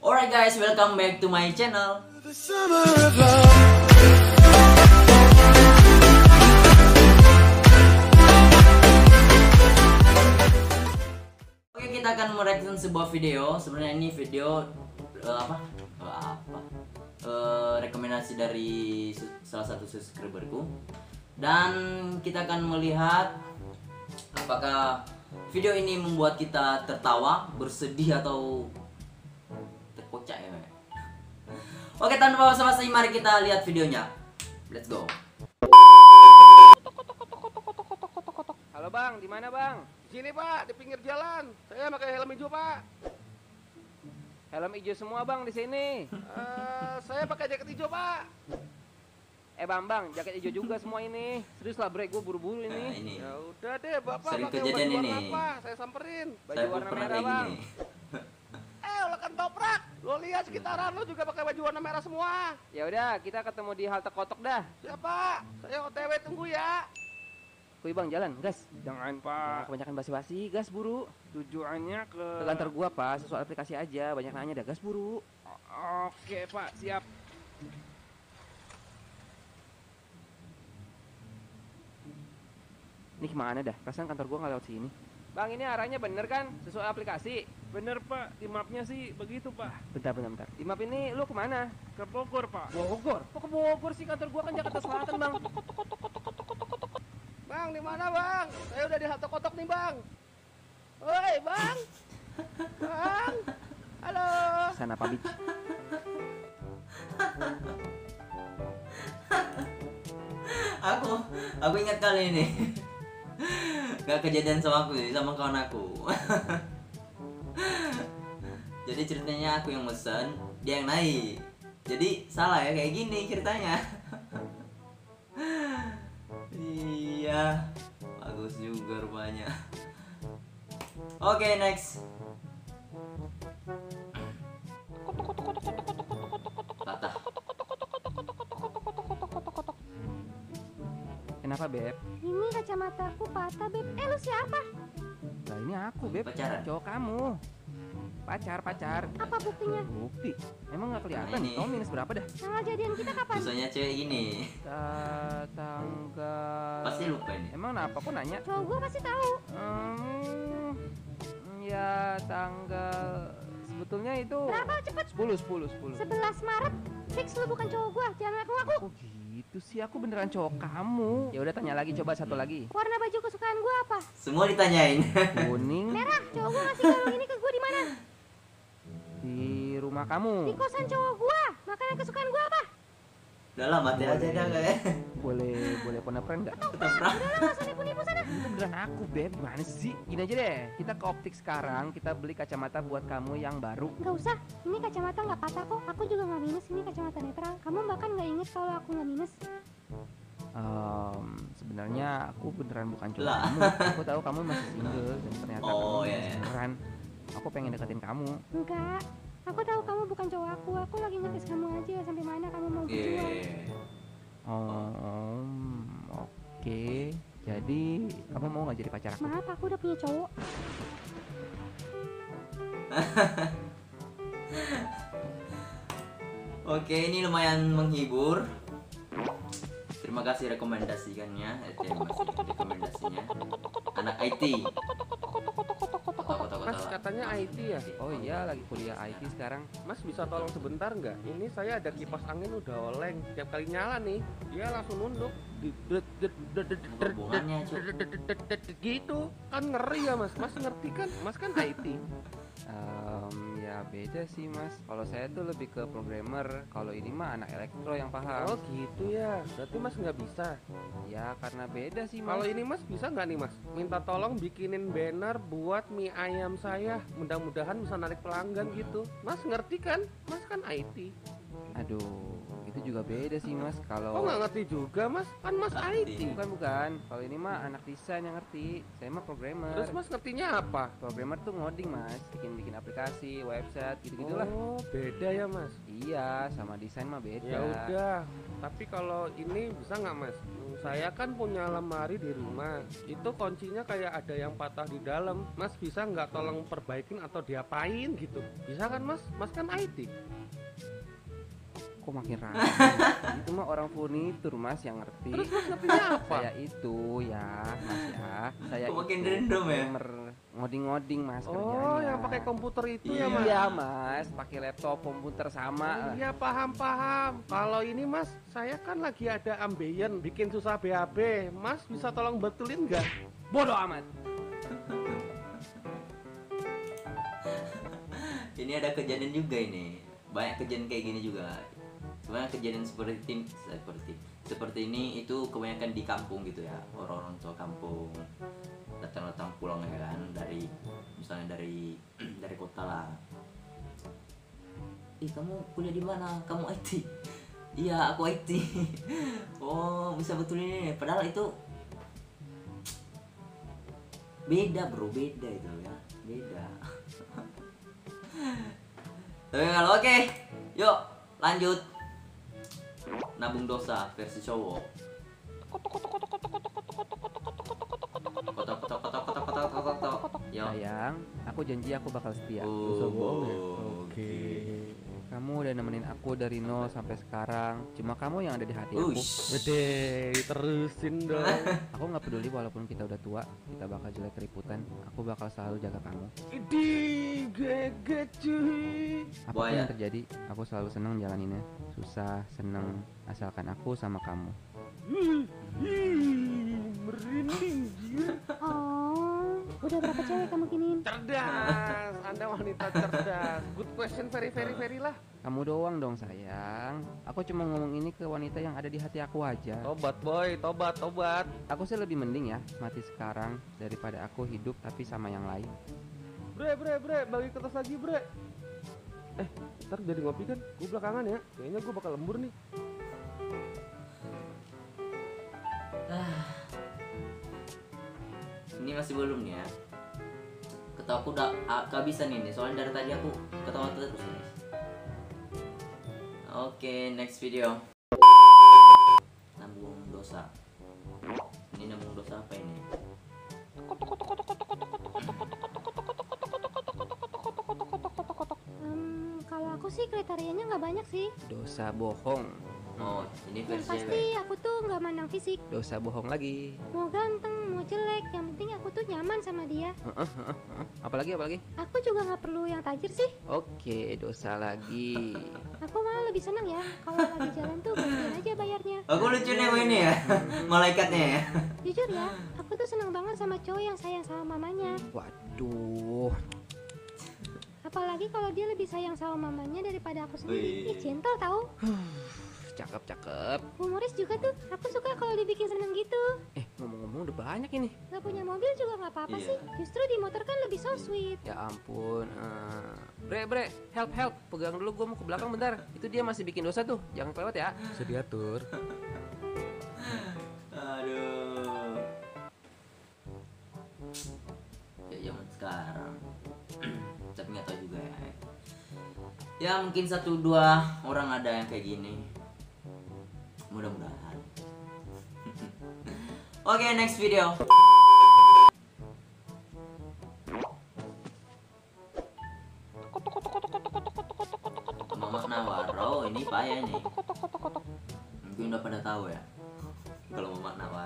Alright guys, welcome back to my channel. Oke, kita akan mereaction sebuah video. Sebenarnya ini video rekomendasi dari salah satu subscriberku. Dan kita akan melihat apakah video ini membuat kita tertawa, bersedih, atau terkocak ya. Oke, tanpa basa-basi mari kita lihat videonya. Let's go. Halo bang, di mana bang? Di sini pak, di pinggir jalan. Saya pakai helm hijau pak. Helm hijau semua bang di sini. Saya pakai jaket hijau pak. Bang, jaket hijau juga semua ini. Serius lah bre, gue buru-buru ini. Nah, ini. Ya udah deh, bapak Sering pakai kejadian baju ini. warna apa? Saya samperin. Baju Saya warna pernah merah kayak bang. gini. Ulekan toprak. Lo lihat sekitaran lo juga pakai baju warna merah semua. Ya udah, kita ketemu di halte kotok dah. Siapa? Saya OTW tunggu ya. Kuy bang, jalan, gas. Jangan Jangan pak, kebanyakan basa-basi, gas buru. tujuannya ke... Ke kantor gua pak, sesuai aplikasi aja. Banyak nanya dah, gas buru. Oke pak, siap. Ini kemana dah? Perasaan kantor gua nggak lewat sini. Bang, ini arahnya bener kan? Sesuai aplikasi. Bener pak, di mapnya sih begitu pak. Bentar. Di map ini lu kemana? Ke Bogor pak. Bogor? Kok ke Bogor sih? Kantor gua kan Jakarta Selatan bang. Bang, di mana bang? Saya udah di halte kotok nih bang. Woi bang. Bang. Halo. Sana Pak Beach. Aku ingat kali ini. Gak kejadian sama aku sih, sama kawan aku. Jadi ceritanya aku yang mesen, dia yang naik. Jadi salah ya, kayak gini ceritanya. Iya, bagus juga rupanya. Oke, next. Patah. Kenapa Beb? Ini kacamataku patah, Beb. Lu siapa? Nah ini aku Beb, Pacaran? cowok kamu. Pacar. Apa buktinya? Bukti? Emang nggak kelihatan? Nah, ini. Kamu minus berapa dah? Tanggal jadian kita kapan? Susahnya cewek gini. Tanggal. Pasti lupa ini. Emang kenapa? Kok nanya? Cowok gua pasti tahu. Ya tanggal. Sebetulnya itu. Berapa? Cepet. 10. 11 Maret. Fix lu bukan cowok gua. Jangan ngaku-ngaku. Oh gitu sih, aku beneran cowok kamu. Ya udah tanya lagi, coba satu lagi. Warna baju kesukaan gua apa? Semua ditanyain. Kuning. Merah. Cowok gua ngasih kalung ini ke gua di mana? Di rumah Di kamu. kosan cowok gua. Makanan kesukaan gua apa? Udah lah, mati aja dah kayak. Boleh phone friend nggak? Terserah. Udah lah, nggak usah nipu-nipu sana. Itu beneran aku Beb, gimana sih? Gini aja deh, kita ke optik sekarang, kita beli kacamata buat kamu yang baru. Nggak usah. Ini kacamata nggak patah kok. Aku juga nggak minus. Ini kacamata netral. Kamu bahkan nggak inget kalau aku nggak minus. Sebenarnya aku beneran bukan cowok Lah. kamu. Aku tahu kamu masih single dan ternyata Oh, kamu iya, iya. beneran. Aku pengen deketin kamu. Enggak. Aku tahu kamu bukan cowok aku. Aku lagi ngetes kamu aja sampai mana kamu mau berjuang. Oke. Jadi kamu mau nggak jadi pacar aku? Maaf, aku udah punya cowok. Oke, ini lumayan menghibur. Terima kasih rekomendasikannya. Rekomendasinya. Anak IT. Mas katanya IT ya? Oh iya, lagi kuliah IT sekarang. Mas bisa tolong sebentar nggak? Ini saya ada kipas angin udah oleng. Tiap kali nyala nih, dia langsung nunduk. Hubungannya, Cuk. Gitu kan ngeri ya mas. Mas ngerti kan? Mas kan IT. Ya beda sih mas. Kalau saya tuh lebih ke programmer. Kalau ini mah anak elektro yang paham. Oh gitu ya. Berarti mas nggak bisa. Ya karena beda sih mas. Kalau ini mas bisa nggak nih mas? Minta tolong bikinin banner buat mie ayam saya. Mudah-mudahan bisa narik pelanggan gitu. Mas ngerti kan? Mas kan IT. Aduh, itu juga beda sih mas. Kok Kalau nggak ngerti juga mas? Kan mas IT. bukan. Kalau ini mah anak desain yang ngerti. Saya mah programmer. Terus mas ngertinya apa? Programmer tuh ngoding mas, bikin aplikasi, website, gitu-gitulah. Oh, beda ya mas. Iya, sama desain mah beda. Ya udah. Tapi kalau ini bisa nggak mas? Saya kan punya lemari di rumah. Itu kuncinya kayak ada yang patah di dalam. Mas bisa nggak tolong perbaikin atau diapain gitu? Bisa kan mas? Mas kan IT. Kok makin ragu? Itu mah orang furnitur mas yang ngerti. Terus mas ngertinya apa? Saya itu ya mas ya. Saya Kok makin itu random ya? programmer ngoding-ngoding mas Oh, kerjanya. yang pakai komputer itu Iya. ya mas? Iya mas, pakai laptop, komputer sama. Iya paham. Kalau ini mas, saya kan lagi ada ambeien bikin susah BAB. Mas bisa tolong betulin nggak? Bodoh amat. Ini ada kejadian juga ini. Banyak kejadian kayak gini juga. Sebenarnya kejadian seperti ini itu kebanyakan di kampung gitu ya. Orang-orang tua kampung datang pulang ya kan dari misalnya dari kota lah. Ih, kamu kuliah di mana? Kamu IT? Iya, aku IT. Oh, bisa betul ini. Padahal itu beda bro, beda itu ya, beda. Tapi kalau oke, yuk lanjut. Nabung dosa versi cowok. Kotok. Yo. Sayang, aku janji aku bakal setia. Oke. Kamu udah nemenin aku dari nol sampai sekarang. Cuma kamu yang ada di hati aku. Ush. Gede, terusin dong. Aku nggak peduli walaupun kita udah tua, kita bakal jelek keriputan. Aku bakal selalu jaga kamu. Idi, geget cuy. Apapun Buaya. yang terjadi, aku selalu seneng jalaninnya. Susah, seneng, asalkan aku sama kamu. Merinding jir. Oh, udah berapa cewek kamu giniin? Cerdas, Anda wanita cerdas. Good question, very lah. Kamu doang dong sayang. Aku cuma ngomong ini ke wanita yang ada di hati aku aja. Tobat boy, tobat. Aku sih lebih mending ya mati sekarang daripada aku hidup tapi sama yang lain. Bre, bagi kertas lagi bre. Ntar jadi ngopi kan? Gue belakangan ya. Kayaknya gue bakal lembur nih. Ini masih belum nih ya. Ketawa aku udah kehabisan ini. Soalnya dari tadi aku ketawa terus nih. Oke, next video. Nabung dosa. Ini nabung dosa apa ini? Kalau aku sih kriterianya nggak banyak sih. Dosa bohong. Oh, ini Yang versi pasti cewek. aku tuh nggak mandang fisik. Dosa bohong lagi. Mau ganteng, mau jelek, yang penting aku tuh nyaman sama dia. Apalagi? Aku juga nggak perlu yang tajir sih. Oke, dosa lagi. Aku malah lebih seneng ya kalau lagi jalan tuh gantian aja bayarnya. Aku lucu nih sama ini ya. Malaikatnya ya. Jujur ya, aku tuh seneng banget sama cowok yang sayang sama mamanya. Waduh. Apalagi kalau dia lebih sayang sama mamanya daripada aku sendiri. Wih. Ih, gentle tau. Cakep. Humoris juga tuh, aku suka kalau dibikin seneng gitu. Ngomong-ngomong udah banyak ini. Gak punya mobil juga gak apa-apa Iya. sih. Justru di motor kan lebih so sweet. Ya ampun. Bre, help. Pegang dulu, gua mau ke belakang bentar. Itu dia masih bikin dosa tuh. Jangan kelewat ya. Bisa diatur. Aduh. Ya zaman sekarang. Tapi nggak tahu juga ya. Ya mungkin 1-2 orang ada yang kayak gini. Mudah-mudahan. Oke, next video. Mama Nawaro ini payah nih. Mungkin udah pada tahu ya. Kalau Mama Nawar.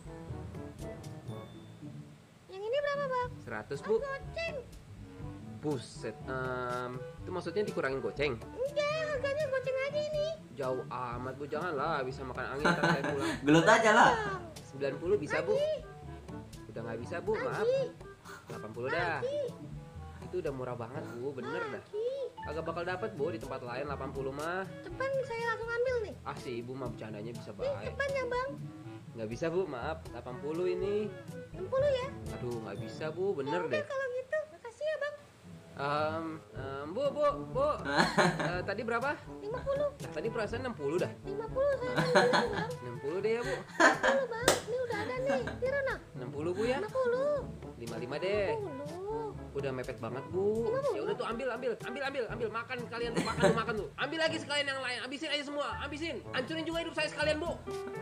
Yang ini berapa bang? 100 bu. Buset. Itu maksudnya dikurangin goceng? Enggak, harganya goceng aja ini. Jauh amat bu, janganlah bisa makan angin ntar saya pulang. Gelut aja lah. 90 bisa bu. Udah nggak bisa bu, maaf. 80 dah. Itu udah murah banget bu, bener dah. Agak bakal dapat bu di tempat lain 80 mah. Cepat saya langsung ambil nih. Ah si ibu mah bercandanya bisa baik. Cepat ya bang. Nggak bisa bu, maaf. 80 ini. 60 ya. Aduh nggak bisa bu, bener deh. Kalau gitu, makasih ya bang. Bu. Tadi berapa? 50. Nah, tadi perasaan 60 dah. 50 saya kan bilang, Bang. 60 deh ya, Bu. 50, Bang. Ini udah ada nih. Piro nak? 60, Bu ya. 50. 55 deh. 50. Udah mepet banget, Bu. Ya udah tuh ambil. Makan kalian tuh, makan tuh. Ambil lagi sekalian yang lain. Habisin aja semua, habisin. Hancurin juga hidup saya sekalian, Bu.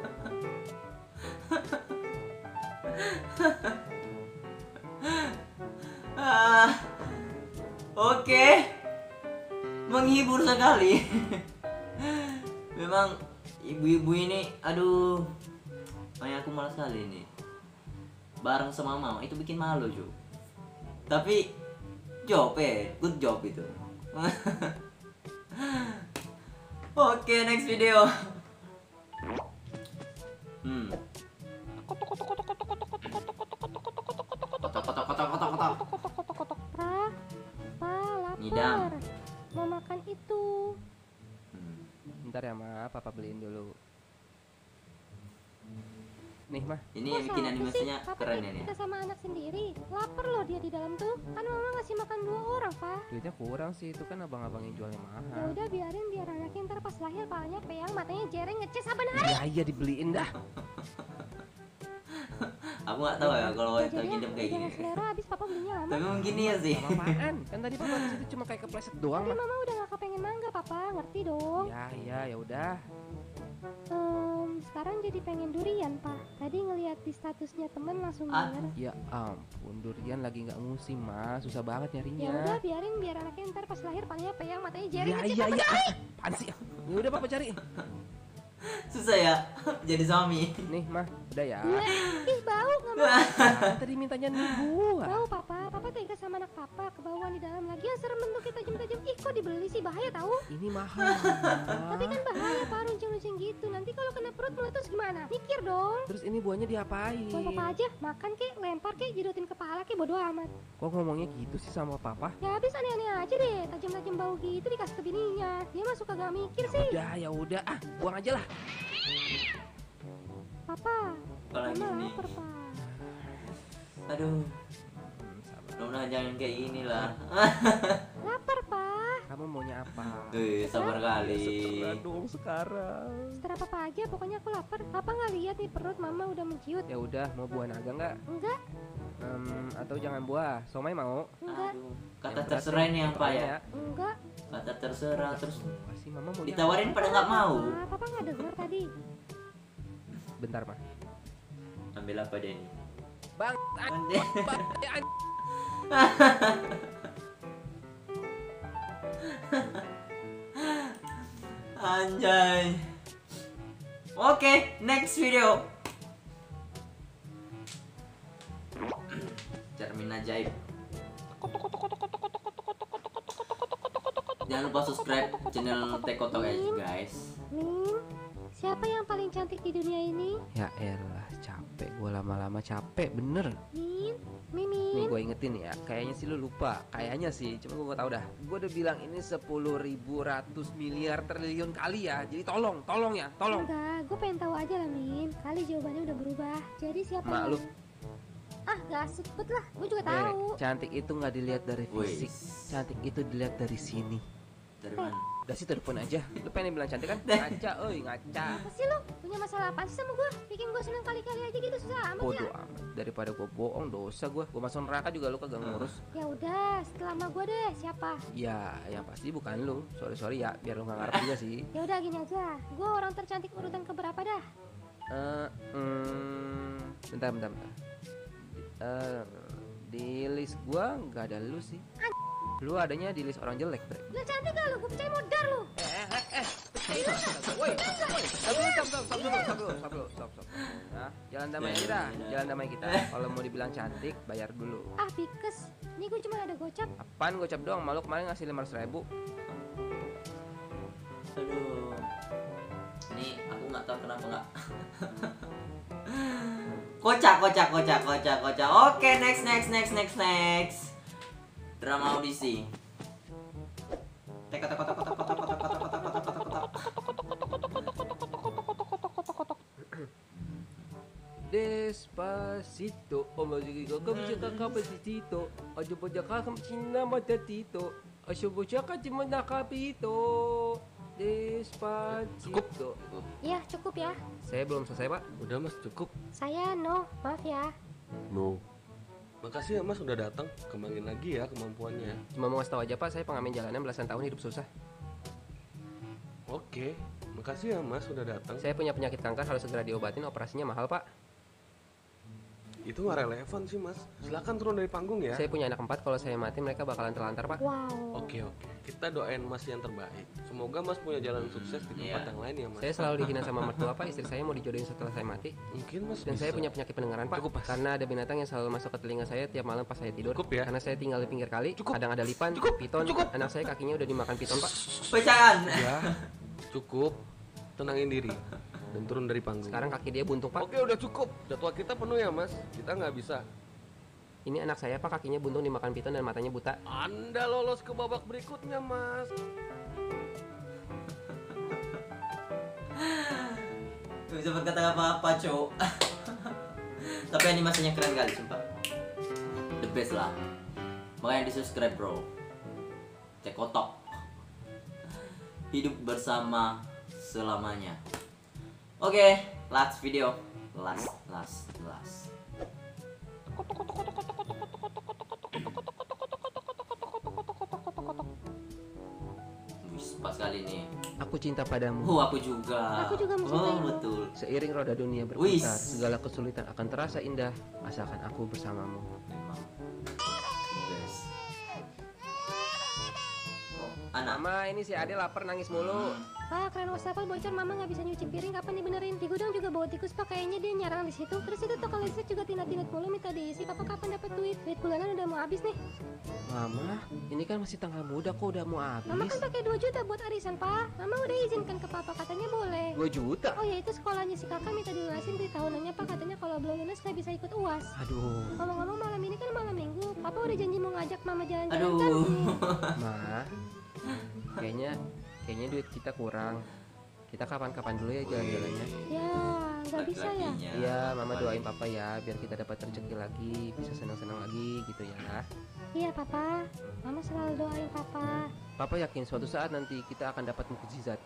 Oke. Menghibur sekali. Memang ibu-ibu ini, aduh, kayak aku malas sekali nih. Bareng sama mama itu bikin malu, Ju. Tapi good job itu. Oke, next video. Kotok. Lapar. Ngidam. Mau makan itu. Bentar ya, Ma. Papa beliin dulu. Nih, Ma. Ini yang bikin animasinya keren ya nih. Kita sama anak sendiri. Lapar loh dia di dalam tuh. Kan mama ngasih makan 2 orang, Pak. Duitnya kurang sih, itu kan abang-abang yang jualnya Ya mahal. udah biarin biar anaknya ntar pas lahir palanya peyang, matanya jereng, ngeces saban hari. Iya, dibeliin dah. Aku nggak tahu ya kalau Ya, itu jadi ngidam kayak gini. jangan selera habis papa belinya lama. Tapi mungkin iya sih. Apaan? Kan tadi Papa di situ cuma kayak kepleset doang, Tapi Ma. mama udah gak kepengen mangga, papa ngerti dong. Ya udah. Sekarang jadi pengen durian, Pak. Tadi ngeliat di statusnya temen langsung Ah. denger. Ya ampun, durian lagi nggak musim, Ma. Susah banget Ya nyarinya. udah biarin biar anaknya ntar pas lahir palanya peyang, matanya jereng, ngeces Iya. saban hari. Apaan sih? Ya udah Papa cari. Susah ya jadi suami. Nih, Ma. Udah ya. Ih bau nggak mau. Ah, tadi mintanya nih gua. Bau papa, papa tega sama anak papa, kebauan di dalam lagi yang serem bentuknya tajam-tajam. Ih kok dibeli sih, bahaya tahu. Ini mahal. Tapi kan bahaya pak, runcing-runcing gitu. Nanti kalau kena perut meletus gimana? Mikir dong. Terus ini buahnya diapain? Mau papa aja, makan kek, lempar kek, jidotin kepala kek, bodo amat. Kok ngomongnya gitu sih sama Papa? Ya habis aneh-aneh aja deh, tajam-tajam bau gitu dikasih ke bininya. Dia mah suka gak mikir sih. Ya udah, buang aja lah. Papa, Kalau mama gini. lapar pak. Aduh, Sabar. mudah-mudahan jangan kayak gini lah. Lapar pak. Kamu maunya apa? Sabar kali. Segera dong sekarang. Setelah papa aja, pokoknya aku lapar. Papa nggak lihat nih perut mama udah menciut. Ya udah, mau buah naga nggak? Enggak, Atau jangan buah. Somai mau? enggak, Aduh, kata Yang berat terserah nih, ini yang untuk Pak ayah ya. enggak. Kata terserah terus Pasti Mama mau ditawarin pada nggak mau. Papa nggak dengar tadi. Bentar, Ma. Ambil apa deh ini? Bang, Anjay. Anjay. Oke, next video. Cermin ajaib. Jangan lupa subscribe channel Tekotok guys. Min, siapa yang paling cantik di dunia ini? Ya elah, capek. Gua lama-lama capek, bener. Min, Nih Mimin. gue ingetin ya, kayaknya sih lu lupa. Kayaknya sih, cuma gue gak tau dah. Gue udah bilang ini 10.000 ratus miliar triliun kali ya. Jadi tolong ya, tolong. Enggak, gue pengen tahu aja lah Min. Kali jawabannya udah berubah. Jadi siapa Mak yang... lu. Ah, gak asik bet lah. Gue juga Bek, tahu. cantik itu nggak dilihat dari fisik. Wih. Cantik itu dilihat dari sini. Dari mana? Udah sih telepon aja. Lu pengen bilang cantik kan? Ngaca, ngaca. Apa sih lu? Punya masalah apa sih sama gue? Bikin gue seneng kali-kali aja gitu susah amat ya. Bodoh amat. Daripada gue bohong, dosa gue. Gue masuk neraka juga lu kagak ngurus. Ya udah, setelah sama gue deh. Siapa? Ya, yang pasti bukan lu. Sorry ya, biar lu nggak ngarep juga sih. Ya udah gini aja. Gue orang tercantik urutan keberapa dah? Bentar. Di list gua nggak ada lu sih. Lu adanya di list orang jelek, Bre. Lu cantik gak lu? Gue percaya modar lu. Woi, stop. Nah, jalan damai aja dah. Jalan damai kita. Kalau mau dibilang cantik, bayar dulu. Ah, pikes. Ini gue cuma ada gocap. Apaan gocap doang? Malu kemarin ngasih 500.000. Aduh. Ini aku nggak tahu kenapa nggak. Kocak. Oke, next. Drama audisi. Tek. Despacito, omasigo kabisaka kapasitito, ajobojaka kamchina matatito, asobojaka chimanakapito. Despacito. Iya cukup ya. Saya belum selesai, Pak. Udah mas, cukup. Saya no, maaf ya. No. Makasih ya mas udah datang. Kembangin lagi ya kemampuannya. Cuma mau ngasih tahu aja, Pak, saya pengamen jalanan belasan tahun hidup susah. Oke. Makasih ya mas udah datang. Saya punya penyakit kanker, harus segera diobatin, operasinya mahal, Pak. Itu nggak relevan sih mas. Silakan turun dari panggung ya. Saya punya anak 4, kalau saya mati mereka bakalan terlantar, Pak. Wow. Oke. Kita doain mas yang terbaik. Semoga mas punya jalan sukses di tempat yang lain ya mas. Saya selalu dihina sama mertua, Pak. Istri saya mau dijodohin setelah saya mati. Mungkin mas Dan bisa. saya punya penyakit pendengaran, Pak. Cukup, Mas. Karena ada binatang yang selalu masuk ke telinga saya tiap malam pas saya tidur. Cukup ya. Karena saya tinggal di pinggir kali. Cukup. Kadang ada lipan, Cukup. piton. Cukup. Anak saya kakinya udah dimakan piton, Pak. Jangan. Ya. Cukup. Tenangin diri dan turun dari panggung. Sekarang kaki dia buntung, Pak. Oke udah cukup. Jadwal kita penuh ya mas. Kita nggak bisa. Ini anak saya, Pak, kakinya buntung dimakan piton dan matanya buta. Anda lolos ke babak berikutnya mas. Gak bisa berkata apa-apa, cowok. Tapi animasinya keren kali, sumpah. The best lah. Makanya di subscribe bro. Cekotok. Hidup bersama selamanya. Oke, last video. Last. Wih, pas kali nih. Aku cinta padamu. Aku juga. Aku juga mencintai. Betul. Seiring roda dunia Wis. berputar, segala kesulitan akan terasa indah asalkan aku bersamamu. Memang. Best. Oh, anak. Mama, ini si Ade lapar nangis mulu. Pak, keren wastafel bocor, mama nggak bisa nyuci piring, kapan dibenerin? Di gudang juga bawa tikus, Pak, kayaknya dia nyarang di situ. Terus itu toko listrik juga tinat-tinat mulu minta diisi. Papa kapan dapat duit? Duit bulanan udah mau habis nih. Mama, ini kan masih tanggal muda kok udah mau Mama habis. kan pakai 2 juta buat arisan, Pak. Mama udah izinkan ke Papa, katanya boleh. 2 juta? Oh ya, itu sekolahnya si kakak minta dilunasin di tahunannya, Pak. Katanya kalau belum lunas nggak bisa ikut UAS. Aduh, Ngomong-ngomong, malam ini kan malam minggu. Papa udah janji mau ngajak mama jalan-jalan Aduh. kan? Ma, kayaknya duit kita kurang. Kita kapan-kapan dulu ya jalan-jalannya. Ya, nggak bisa ya. Laki-lakinya. Iya, Mama doain Papa ya, biar kita dapat rezeki lagi, bisa senang-senang lagi gitu ya. Iya, Papa. Mama selalu doain Papa. Papa yakin suatu saat nanti kita akan dapat mukjizat.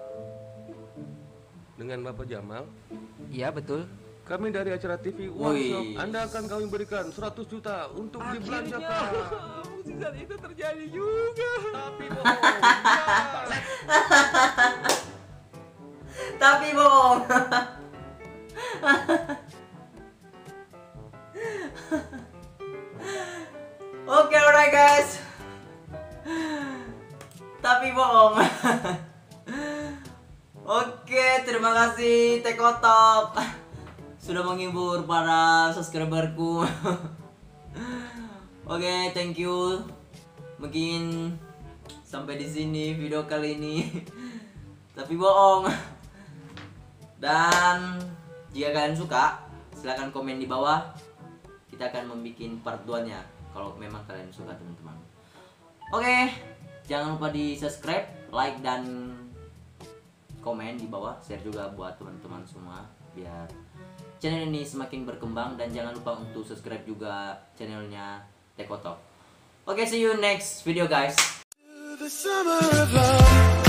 Dengan Bapak Jamal, Iya, betul. kami dari acara TV One Wih. Shop, Anda akan kami berikan 100 juta untuk dibelanjakan. Mukjizat itu terjadi juga. Tapi bohong. Tapi bohong. Oke, alright guys. Tapi bohong. Oke, terima kasih Tekotok sudah menghibur para subscriberku. Oke, thank you. Mungkin sampai di sini video kali ini. Tapi bohong. Dan jika kalian suka, silahkan komen di bawah. Kita akan membuat part 2-nya kalau memang kalian suka, teman-teman. Oke, jangan lupa di subscribe, like, dan komen di bawah. Share juga buat teman-teman semua biar channel ini semakin berkembang. Dan jangan lupa untuk subscribe juga channelnya Tekotok. Oke, see you next video guys. The summer of love.